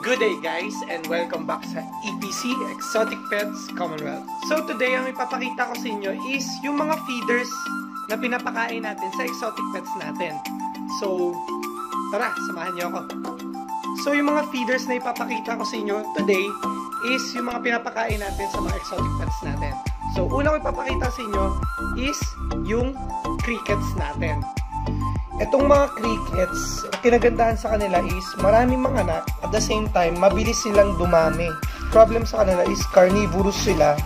Good day guys and welcome back sa EPC Exotic Pets Commonwealth. So today ang ipapakita ko sa inyo is yung mga feeders na pinapakain natin sa exotic pets natin. So tara, samahan niyo ako. So yung mga feeders na ipapakita ko sa inyo today is yung mga pinapakain natin sa mga exotic pets natin. So una ko ipapakita sa inyo is yung crickets natin. Itong mga crickets, kinagandahan sa kanila is maraming mga anak, at the same time, mabilis silang dumami. Problem sa kanila is carnivorous sila,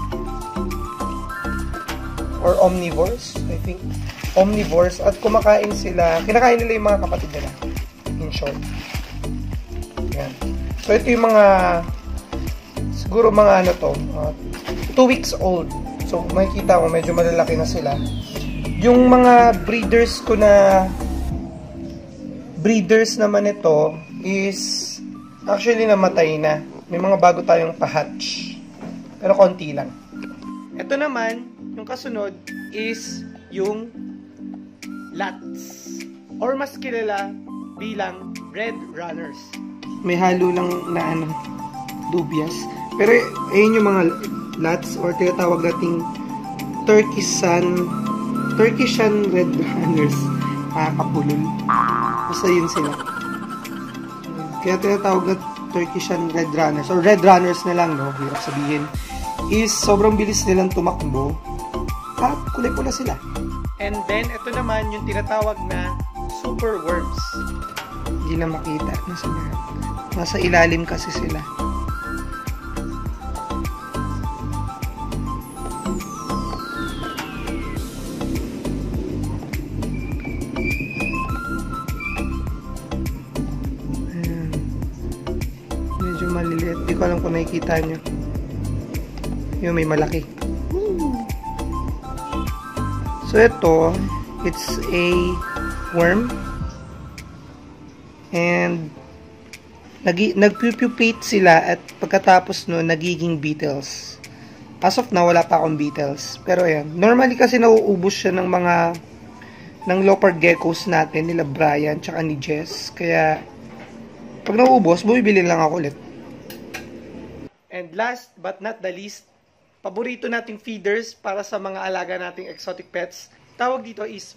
or omnivores, I think. Omnivores, at kumakain sila, kinakain nila yung mga kapatid nila, in short. Yan. So ito yung mga, siguro mga ano to, 2 weeks old. So makikita mo, medyo malalaki na sila. Yung mga breeders ko na breeders naman ito is actually namatay na. May mga bago tayong pa-hatch. Pero konti lang. Ito naman, yung kasunod is yung lats. Or mas kilala bilang red runners. May halo lang na ano, dubias. Pero ayun yung mga lats or tinatawag nating Turkishan red runners. Nakakapulol. Basta yun sila. Kaya tinatawag na Turkishan red runners. Or red runners na lang, no? Hirap sabihin. Is sobrang bilis nilang tumakbo. At kulay-pula sila. And then, ito naman yung tinatawag na super worms. Hindi na makita. Nasa ilalim kasi sila. Maliliit. Di ko alam kung nakikita nyo. Yung may malaki. So, ito, it's a worm. And, nagpupupate sila at pagkatapos no, nagiging beetles. As of now, wala pa akong beetles. Pero, ayan. Normally kasi nauubos siya ng mga ng leopard geckos natin, nila Brian, tsaka ni Jess. Kaya, pag nauubos, bumibili lang ako ulit. And last but not the least, paborito nating feeders para sa mga alaga nating exotic pets. Tawag dito is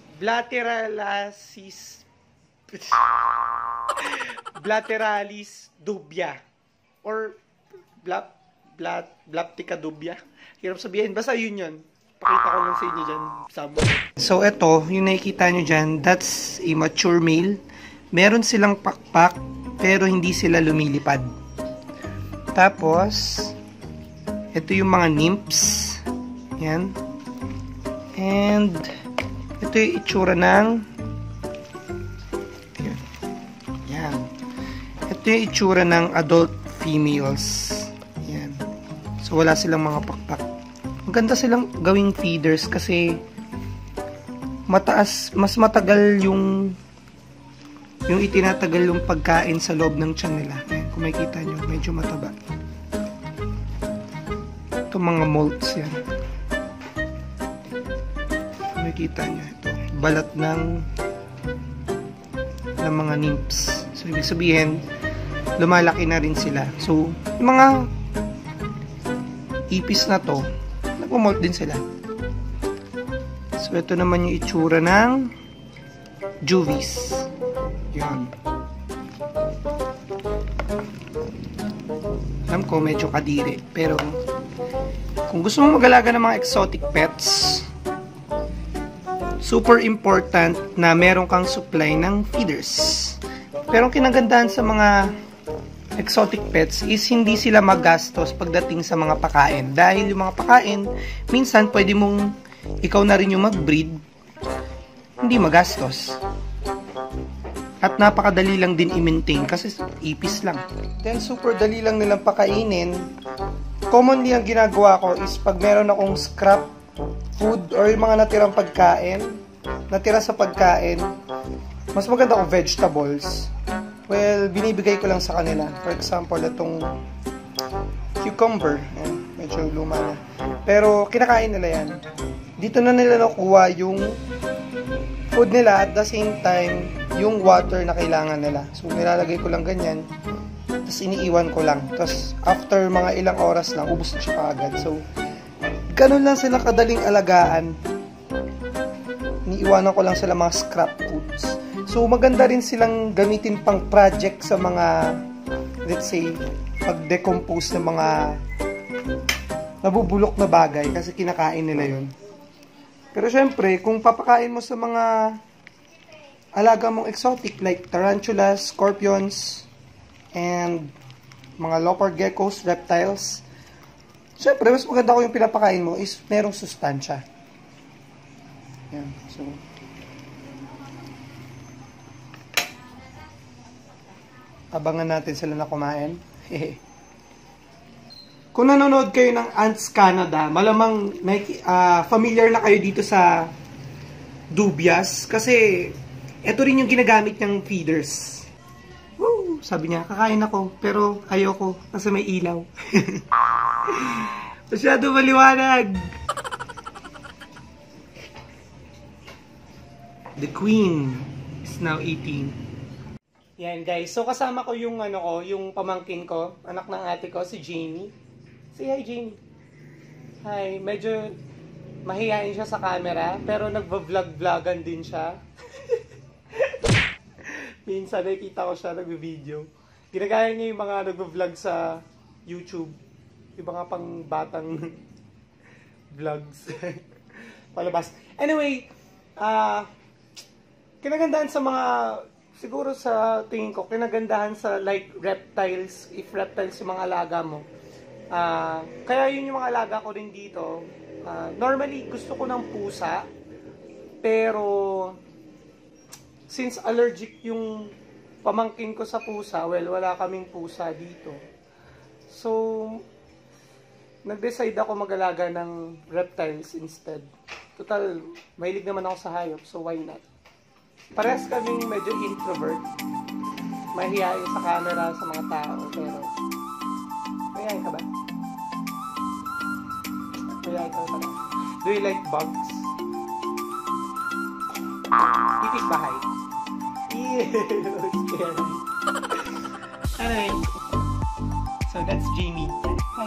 Blateralis dubia or Blaptica dubia. Hirap sabihin, basta yun. Pakita ko lang sa inyo dyan. So ito, yung nakikita nyo dyan, that's a mature male. Meron silang pakpak, pero hindi sila lumilipad. Tapos, ito yung mga nymphs. Yan. And, ito yung itsura ng yan. Ito yung itsura ng adult females. Yan. So, wala silang mga pakpak. Maganda silang gawing feeders kasi mas matagal yung itinatagal yung pagkain sa loob ng tiyan nila. Ayan, kung makikita nyo, medyo mataba. Ito mga molts yan. Kung makikita nyo, ito. Balat ng mga nymphs. So, ibig sabihin, lumalaki na rin sila. So, yung mga ipis na to, nagmamolt din sila. So, ito naman yung itsura ng juvies. Yan. Alam ko medyo kadiri, pero kung gusto mong mag-alaga ng mga exotic pets, super important na meron kang supply ng feeders. Pero ang kinagandahan sa mga exotic pets is hindi sila magastos pagdating sa mga pakain. Dahil yung mga pakain, minsan pwede mong ikaw na rin yung mag-breed, hindi magastos. At napakadali lang din i-maintain kasi ipis lang. Then super dali lang nilang pakainin. Commonly ang ginagawa ko is pag meron akong scrap food or yung mga natirang pagkain, natira sa pagkain, mas maganda kung vegetables. Well, binibigay ko lang sa kanila. For example, itong cucumber. Medyo luma na. Pero kinakain nila yan. Dito na nila nakuha yung food nila at the same time yung water na kailangan nila. So nilalagay ko lang ganyan. tapos iniiwan ko lang. Tapos after mga ilang oras lang, ubos na siya kaagad. So, ganun lang sila kadaling alagaan. Iniiwanan ko lang sila mga scrap foods. So, maganda rin silang gamitin pang project sa mga, let's say, pag-decompose ng mga nabubulok na bagay kasi kinakain nila yun. Pero syempre, kung papakain mo sa mga alaga mong exotic like tarantulas, scorpions, and mga leopard geckos, reptiles, syempre, mas maganda ko yung pinapakain mo is merong sustansya. Yan. So, abangan natin sila na kumain. Kung nanonood kayo ng Ants Canada, malamang familiar na kayo dito sa Dubias kasi ito rin yung ginagamit niyang feeders. Woo! Sabi niya, kakain ako, pero ayoko kasi may ilaw. Masyado maliwanag. The queen is now eating. Yan guys, so kasama ko yung yung pamangkin ko, anak ng ate ko, si Jamie. Say hi, Jamie. Hi, medyo mahihain siya sa camera, pero nagva-vlog-vlogan din siya. Minsan nakikita ko siya nagvi-video. Ginagaya niya yung mga nagva-vlog sa YouTube. Yung mga pang batang vlogs. Palabas. Anyway, kinagandahan sa mga, siguro sa tingin ko, kinagandahan sa like reptiles, if reptiles yung mga alaga mo. Kaya yun yung mga alaga ko rin dito. Normally, gusto ko ng pusa, pero since allergic yung pamangkin ko sa pusa, well, wala kaming pusa dito. So, nag-decide ako mag-alaga ng reptiles instead. Total, mahilig naman ako sa hayop, so why not? Parehas kaming medyo introvert. Mahihayin sa camera sa mga tao, pero mahihayin ka ba? Mahihayin ka ba? Do you like bugs? Titik bahay. Ew, scary. Anyway, so that's Jamie. Hi.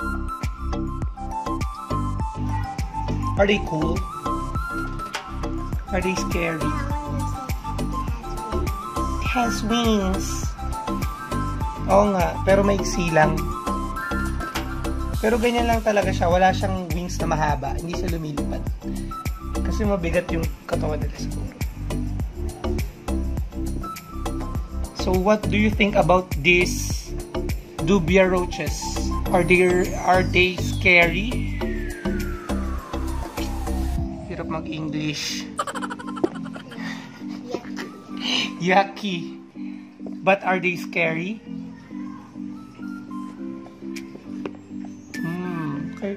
Are they cool? Are they scary? It has wings. Oo nga, pero maiksi lang. Pero ganyan lang talaga siya. Wala siyang wings na mahaba. Hindi siya lumilipad. Kasi mabigat yung katawan nila siguro. So what do you think about these dubia roaches? Are they scary? Hirap mag-English. Yucky. But are they scary? Okay.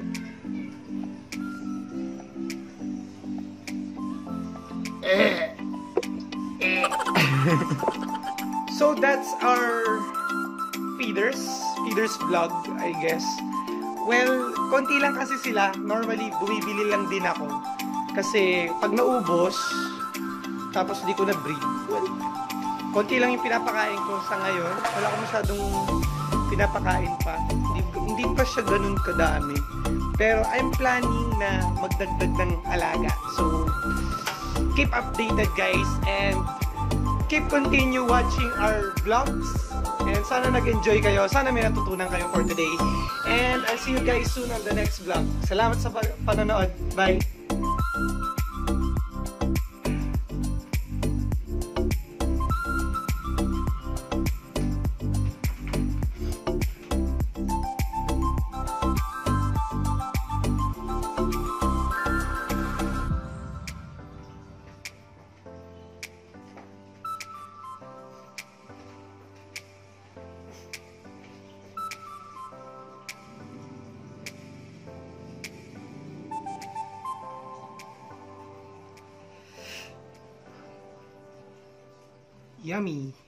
So that's our feeders vlog, I guess. Well, konti lang kasi sila. Normally, bumibili lang din ako. Kasi pag naubos, tapos di ko na-breed, well, konti lang yung pinapakain ko sa ngayon. Wala ko masyadong pinapakain pa. Hindi pa siya ganun kadami. Pero I'm planning na magdagdag ng alaga. So, keep updated guys and keep continue watching our vlogs. And sana nag-enjoy kayo. Sana may natutunan kayo for today. And I'll see you guys soon on the next vlog. Salamat sa panonood. Bye! Yummy.